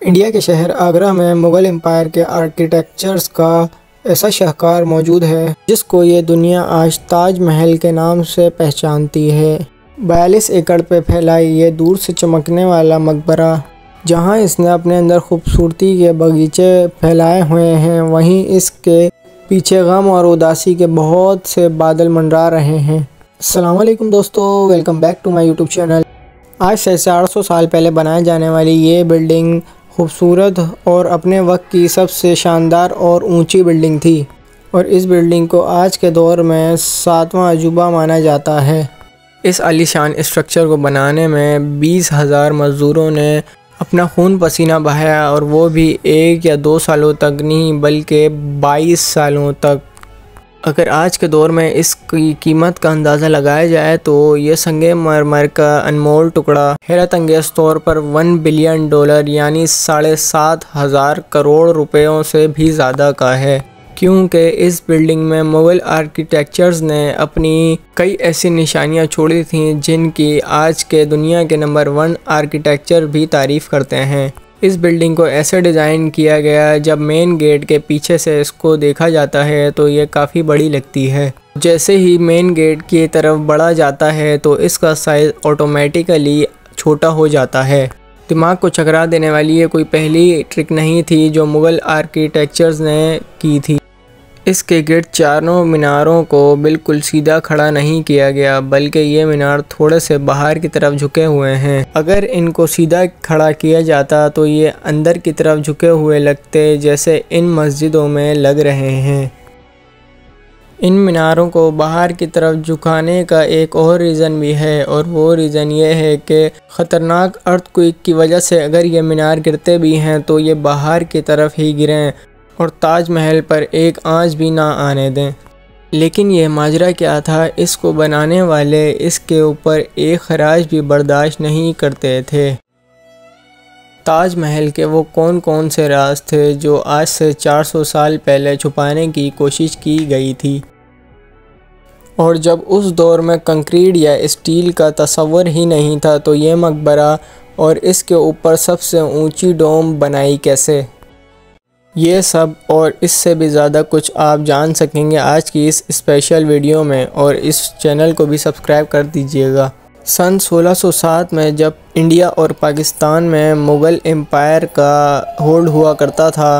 India के शहर आगरा में मुग़ल एम्पायर के आर्किटेक्चर्स का ऐसा शाहकार मौजूद है जिसको ये दुनिया आज ताज महल के नाम से पहचानती है। 42 एकड़ पे फैलाई ये दूर से चमकने वाला मकबरा, जहाँ इसने अपने अंदर खूबसूरती के बगीचे फैलाए हुए हैं, वहीं इसके पीछे गम और उदासी के बहुत से बादल मंडरा रहे हैं। अस्सलाम वालेकुम दोस्तों, welcome back to my YouTube channel. आज से 400 साल पहले बनाए जाने वाली ये बिल्डिंग खूबसूरत और अपने वक्त की सबसे शानदार और ऊंची बिल्डिंग थी और इस बिल्डिंग को आज के दौर में 7वां अजूबा माना जाता है। इस आलीशान स्ट्रक्चर को बनाने में 20,000 मज़दूरों ने अपना खून पसीना बहाया और वो भी 1 या 2 सालों तक नहीं बल्कि 22 सालों तक। अगर आज के दौर में इसकी कीमत का अंदाज़ा लगाया जाए तो ये संगे मरमर का अनमोल टुकड़ा हैरत अंगेज़ तौर पर $1 बिलियन यानी 7,500 करोड़ रुपयों से भी ज़्यादा का है, क्योंकि इस बिल्डिंग में मुग़ल आर्किटेक्चर्स ने अपनी कई ऐसी निशानियां छोड़ी थीं जिनकी आज के दुनिया के नंबर 1 आर्किटेक्चर भी तारीफ़ करते हैं। इस बिल्डिंग को ऐसे डिज़ाइन किया गया, जब मेन गेट के पीछे से इसको देखा जाता है तो ये काफ़ी बड़ी लगती है। जैसे ही मेन गेट की तरफ बढ़ा जाता है तो इसका साइज़ ऑटोमेटिकली छोटा हो जाता है। दिमाग को चकरा देने वाली ये कोई पहली ट्रिक नहीं थी जो मुग़ल आर्किटेक्चर्स ने की थी। इसके गेट चारों मीनारों को बिल्कुल सीधा खड़ा नहीं किया गया, बल्कि ये मीनार थोड़े से बाहर की तरफ झुके हुए हैं। अगर इनको सीधा खड़ा किया जाता तो ये अंदर की तरफ झुके हुए लगते, जैसे इन मस्जिदों में लग रहे हैं। इन मीनारों को बाहर की तरफ झुकाने का एक और रीज़न भी है और वो रीज़न ये है कि ख़तरनाक अर्थक्वेक की वजह से अगर ये मीनार गिरते भी हैं तो ये बाहर की तरफ ही गिरें और ताज महल पर एक आंच भी ना आने दें। लेकिन ये माजरा क्या था, इसको बनाने वाले इसके ऊपर एक खराज भी बर्दाश्त नहीं करते थे। ताज महल के वो कौन कौन से राज थे जो आज से 400 साल पहले छुपाने की कोशिश की गई थी, और जब उस दौर में कंक्रीट या स्टील का तस्वर ही नहीं था तो ये मकबरा और इसके ऊपर सबसे ऊंची डोम बनाई कैसे। ये सब और इससे भी ज़्यादा कुछ आप जान सकेंगे आज की इस स्पेशल वीडियो में, और इस चैनल को भी सब्सक्राइब कर दीजिएगा। सन 1607 में जब इंडिया और पाकिस्तान में मुग़ल एम्पायर का होल्ड हुआ करता था,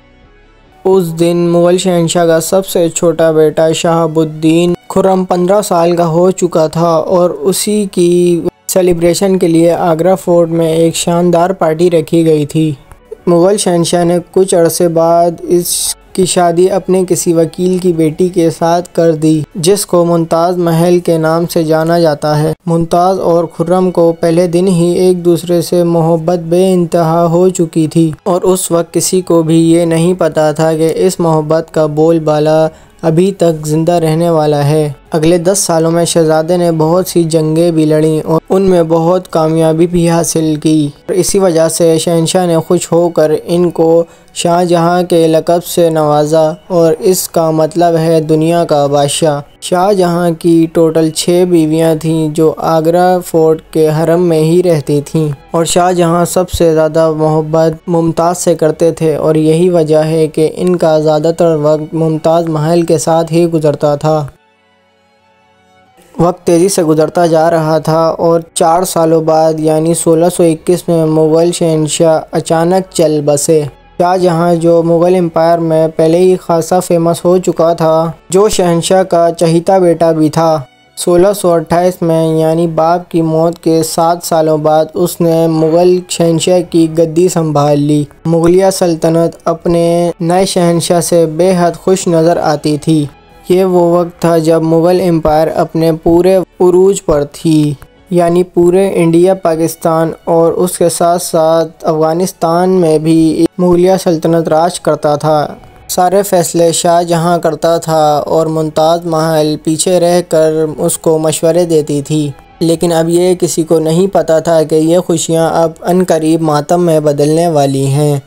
उस दिन मुग़ल शहंशाह का सबसे छोटा बेटा शहाबुद्दीन खुर्रम 15 साल का हो चुका था और उसी की सेलिब्रेशन के लिए आगरा फोर्ट में एक शानदार पार्टी रखी गई थी। मुग़ल शहंशाह ने कुछ अरसे बाद इसकी शादी अपने किसी वकील की बेटी के साथ कर दी, जिसको मुमताज़ महल के नाम से जाना जाता है। मुमताज़ और खुर्रम को पहले दिन ही एक दूसरे से मोहब्बत बेइंतहा हो चुकी थी और उस वक्त किसी को भी ये नहीं पता था कि इस मोहब्बत का बोलबाला अभी तक ज़िंदा रहने वाला है। अगले 10 सालों में शहज़ादे ने बहुत सी जंगें भी लड़ी और उनमें बहुत कामयाबी भी हासिल की। इसी वजह से शहंशाह ने खुश होकर इनको शाहजहाँ के लक़ब से नवाजा और इसका मतलब है दुनिया का बादशाह। शाहजहाँ की टोटल 6 बीवियाँ थीं जो आगरा फोर्ट के हरम में ही रहती थीं, और शाहजहाँ सबसे ज़्यादा मोहब्बत मुमताज़ से करते थे और यही वजह है कि इनका ज़्यादातर वक्त मुमताज़ महल के साथ ही गुज़रता था। वक्त तेज़ी से गुज़रता जा रहा था और 4 सालों बाद यानी 1621 में मुग़ल शहंशाह अचानक चल बसे। शाहजहाँ जो मुग़ल एम्पायर में पहले ही खासा फेमस हो चुका था, जो शहंशाह का चहीता बेटा भी था, 1628 में यानी बाप की मौत के 7 सालों बाद उसने मुग़ल शहंशाह की गद्दी संभाल ली। मुग़लिया सल्तनत अपने नए शहंशाह से बेहद खुश नज़र आती थी। ये वो वक्त था जब मुग़ल एम्पायर अपने पूरे उरूज पर थी, यानी पूरे इंडिया, पाकिस्तान और उसके साथ साथ अफ़गानिस्तान में भी मुग़लिया सल्तनत राज करता था। सारे फ़ैसले शाहजहाँ करता था और मुमताज़ महल पीछे रहकर उसको मशवरे देती थी। लेकिन अब ये किसी को नहीं पता था कि ये खुशियाँ अब अनकरीब मातम में बदलने वाली हैं।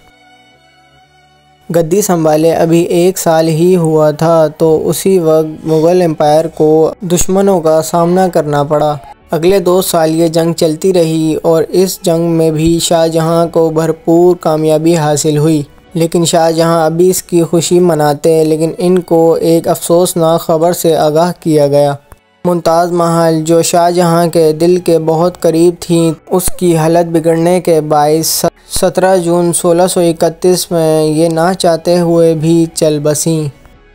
गद्दी संभाले अभी 1 साल ही हुआ था तो उसी वक्त मुग़ल एम्पायर को दुश्मनों का सामना करना पड़ा। अगले 2 साल ये जंग चलती रही और इस जंग में भी शाहजहां को भरपूर कामयाबी हासिल हुई। लेकिन शाहजहां अभी इसकी खुशी मनाते, लेकिन इनको एक अफसोसनाक खबर से आगाह किया गया। मुमताज़ महल, जो शाहजहां के दिल के बहुत करीब थीं, उसकी हालत बिगड़ने के बायस 17 जून 1631 में ये ना चाहते हुए भी चल बसीं।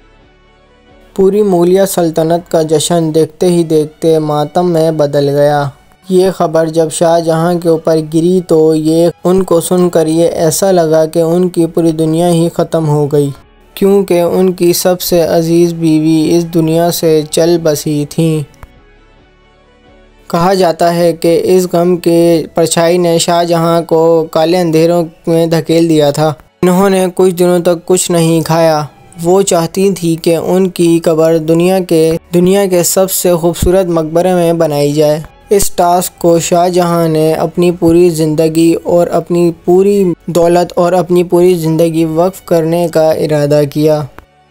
पूरी मुगलिया सल्तनत का जश्न देखते ही देखते मातम में बदल गया। ये ख़बर जब शाहजहां के ऊपर गिरी तो ये उनको सुनकर ये ऐसा लगा कि उनकी पूरी दुनिया ही ख़त्म हो गई, क्योंकि उनकी सबसे अजीज़ बीवी इस दुनिया से चल बसी थी। कहा जाता है कि इस गम के परछाई ने शाहजहां को काले अंधेरों में धकेल दिया था। इन्होंने कुछ दिनों तक कुछ नहीं खाया। वो चाहती थी कि उनकी कब्र दुनिया के सबसे खूबसूरत मकबरे में बनाई जाए। इस टास्क को शाहजहां ने अपनी पूरी ज़िंदगी और अपनी पूरी दौलत और अपनी पूरी ज़िंदगी वक्फ करने का इरादा किया।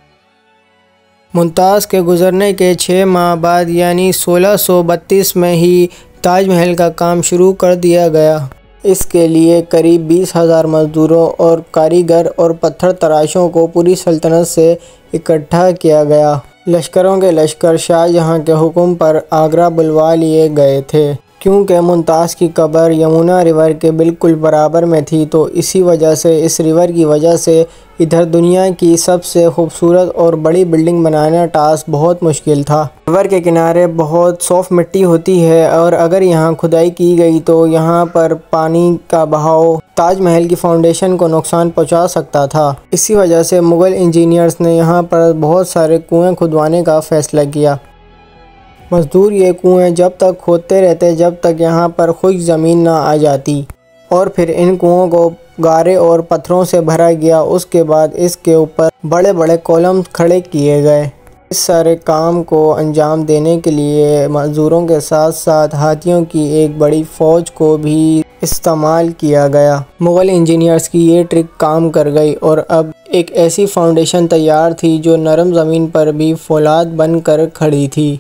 मुमताज़ के गुज़रने के 6 माह बाद यानी 1632 में ही ताजमहल का काम शुरू कर दिया गया। इसके लिए करीब 20,000 मज़दूरों और कारीगर और पत्थर तराशों को पूरी सल्तनत से इकट्ठा किया गया। लश्करों के लश्कर शाहजहां के हुक्म पर आगरा बुलवा लिए गए थे, क्योंकि मुमताज़ की कब्र यमुना रिवर के बिल्कुल बराबर में थी, तो इसी वजह से इस रिवर की वजह से इधर दुनिया की सबसे खूबसूरत और बड़ी बिल्डिंग बनाना टास्क बहुत मुश्किल था। रिवर के किनारे बहुत सॉफ्ट मिट्टी होती है और अगर यहाँ खुदाई की गई तो यहाँ पर पानी का बहाव ताजमहल की फाउंडेशन को नुकसान पहुँचा सकता था। इसी वजह से मुग़ल इंजीनियर्स ने यहाँ पर बहुत सारे कुएँ खुदवाने का फ़ैसला किया। मज़दूर ये कुएं जब तक खोदते रहते जब तक यहाँ पर खुश्क ज़मीन ना आ जाती, और फिर इन कुओं को गारे और पत्थरों से भरा गया। उसके बाद इसके ऊपर बड़े बड़े कॉलम खड़े किए गए। इस सारे काम को अंजाम देने के लिए मज़दूरों के साथ साथ हाथियों की एक बड़ी फ़ौज को भी इस्तेमाल किया गया। मुग़ल इंजीनियर्स की ये ट्रिक काम कर गई और अब एक ऐसी फाउंडेशन तैयार थी जो नरम ज़मीन पर भी फौलाद बनकर खड़ी थी।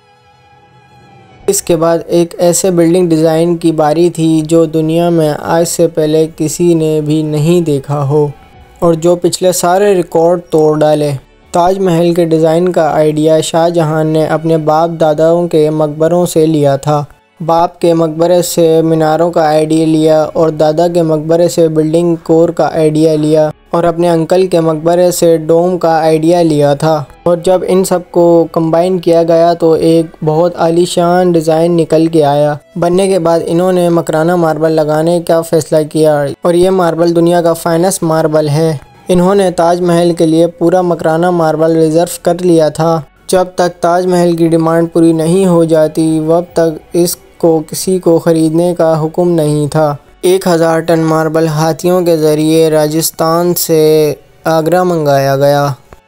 इसके बाद एक ऐसे बिल्डिंग डिज़ाइन की बारी थी जो दुनिया में आज से पहले किसी ने भी नहीं देखा हो और जो पिछले सारे रिकॉर्ड तोड़ डाले। ताजमहल के डिज़ाइन का आइडिया शाहजहां ने अपने बाप दादाओं के मकबरों से लिया था। बाप के मकबरे से मीनारों का आइडिया लिया और दादा के मकबरे से बिल्डिंग कोर का आइडिया लिया और अपने अंकल के मकबरे से डोम का आइडिया लिया था। और जब इन सब को कंबाइन किया गया तो एक बहुत आलीशान डिज़ाइन निकल के आया। बनने के बाद इन्होंने मकराना मार्बल लगाने का फ़ैसला किया और ये मार्बल दुनिया का फाइनेस्ट मार्बल है। इन्होंने ताजमहल के लिए पूरा मकराना मार्बल रिज़र्व कर लिया था। जब तक ताजमहल की डिमांड पूरी नहीं हो जाती तब तक इसको किसी को ख़रीदने का हुक्म नहीं था। 1000 टन मार्बल हाथियों के ज़रिए राजस्थान से आगरा मंगाया गया।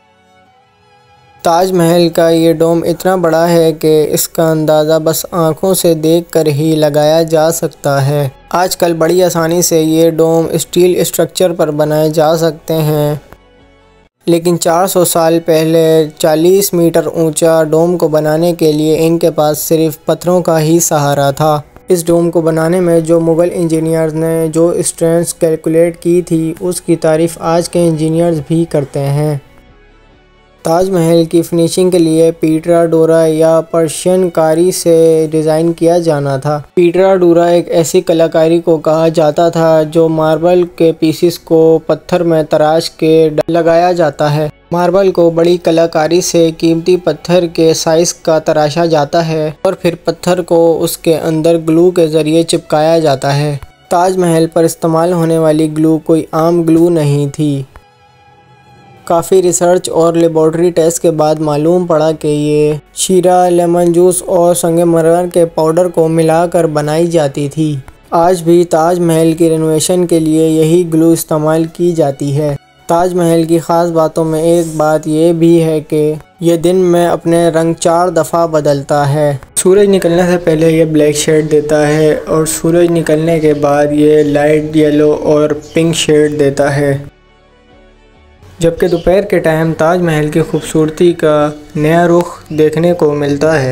ताजमहल का ये डोम इतना बड़ा है कि इसका अंदाज़ा बस आँखों से देखकर ही लगाया जा सकता है। आजकल बड़ी आसानी से ये डोम स्टील स्ट्रक्चर पर बनाए जा सकते हैं, लेकिन 400 साल पहले 40 मीटर ऊंचा डोम को बनाने के लिए इनके पास सिर्फ पत्थरों का ही सहारा था। इस डोम को बनाने में जो मुग़ल इंजीनियर्स ने जो स्ट्रेंथ कैलकुलेट की थी उसकी तारीफ़ आज के इंजीनियर्स भी करते हैं। ताजमहल की फिनिशिंग के लिए पीटरा डोरा या पर्शियन कारी से डिज़ाइन किया जाना था। पीटरा डोरा एक ऐसी कलाकारी को कहा जाता था जो मार्बल के पीसेस को पत्थर में तराश के लगाया जाता है। मार्बल को बड़ी कलाकारी से कीमती पत्थर के साइज़ का तराशा जाता है और फिर पत्थर को उसके अंदर ग्लू के ज़रिए चिपकाया जाता है। ताजमहल पर इस्तेमाल होने वाली ग्लू कोई आम ग्लू नहीं थी। काफ़ी रिसर्च और लेबॉर्ट्री टेस्ट के बाद मालूम पड़ा कि ये शीरा, लेमन जूस और संगमरमर के पाउडर को मिलाकर बनाई जाती थी। आज भी ताजमहल की रेनोवेशन के लिए यही ग्लू इस्तेमाल की जाती है। ताजमहल की ख़ास बातों में एक बात ये भी है कि ये दिन में अपने रंग 4 दफ़ा बदलता है। सूरज निकलने से पहले ये ब्लैक शेड देता है और सूरज निकलने के बाद ये लाइट येलो और पिंक शेड देता है। जबकि दोपहर के टाइम ताजमहल की खूबसूरती का नया रुख देखने को मिलता है।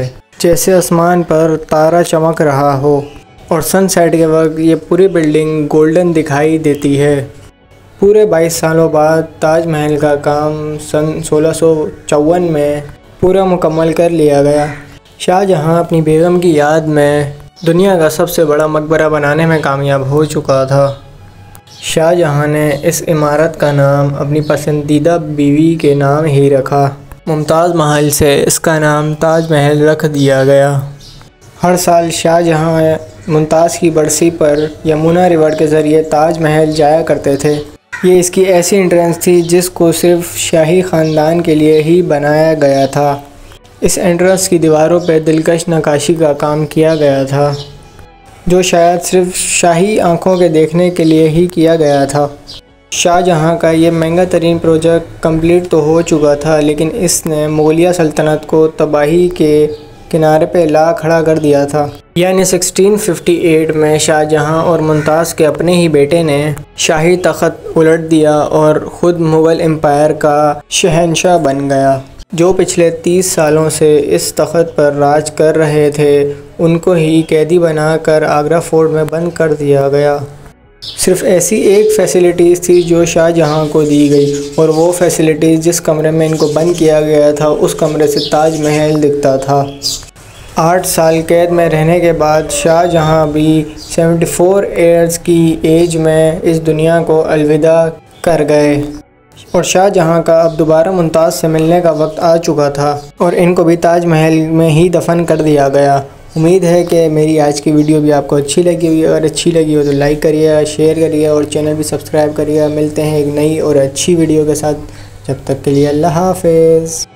जैसे आसमान पर तारा चमक रहा हो और सनसेट के वक्त ये पूरी बिल्डिंग गोल्डन दिखाई देती है। पूरे 22 सालों बाद ताजमहल का काम सन 1654 में पूरा मुकम्मल कर लिया गया। शाहजहां अपनी बेगम की याद में दुनिया का सबसे बड़ा मकबरा बनाने में कामयाब हो चुका था। शाहजहां ने इस इमारत का नाम अपनी पसंदीदा बीवी के नाम ही रखा। मुमताज़ महल से इसका नाम ताज महल रख दिया गया। हर साल शाहजहां मुमताज़ की बरसी पर यमुना रिवर के ज़रिए ताज महल जाया करते थे। ये इसकी ऐसी एंट्रेंस थी जिसको सिर्फ शाही ख़ानदान के लिए ही बनाया गया था। इस एंट्रेंस की दीवारों पर दिलकश नक्काशी का काम किया गया था, जो शायद सिर्फ शाही आंखों के देखने के लिए ही किया गया था। शाहजहां का ये महंगा तरीन प्रोजेक्ट कंप्लीट तो हो चुका था, लेकिन इसने मुगलिया सल्तनत को तबाही के किनारे पे ला खड़ा कर दिया था। यानी 1658 में शाहजहां और मुमताज़ के अपने ही बेटे ने शाही तख्त उलट दिया और ख़ुद मुग़ल एम्पायर का शहंशाह बन गया। जो पिछले 30 सालों से इस तख्त पर राज कर रहे थे, उनको ही कैदी बनाकर आगरा फोर्ट में बंद कर दिया गया। सिर्फ ऐसी एक फैसिलिटीज़ थी जो शाहजहां को दी गई, और वो फैसिलिटीज़ जिस कमरे में इनको बंद किया गया था उस कमरे से ताज महल दिखता था। 8 साल कैद में रहने के बाद शाहजहां भी 74 ईयर्स की एज में इस दुनिया को अलविदा कर गए, और शाहजहां का अब दोबारा मुमताज़ से मिलने का वक्त आ चुका था और इनको भी ताज महल में ही दफन कर दिया गया। उम्मीद है कि मेरी आज की वीडियो भी आपको अच्छी लगी हुई। अगर अच्छी लगी हो तो लाइक करिए, शेयर करिए और चैनल भी सब्सक्राइब करिए। मिलते हैं एक नई और अच्छी वीडियो के साथ। जब तक के लिए अल्लाह हाफ़िज़।